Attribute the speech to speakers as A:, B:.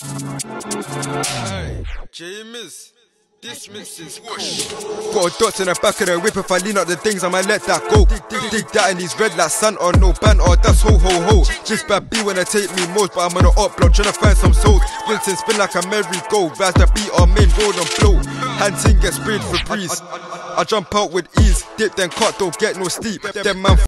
A: Hey, JMizz, this mix is whoosh. Got a dot in the back of the whip. If I lean up the things, I might let that go. Dig that in these red like Santa, no banter, that's ho ho ho. Just bad B when I take me most, but I'm on the up block trying to find some souls. Wilson spin like a merry-go, rise the beat on main road and blow. Hands in, get sprayed for breeze. I jump out with ease, dip then cut, don't get no steep. Them man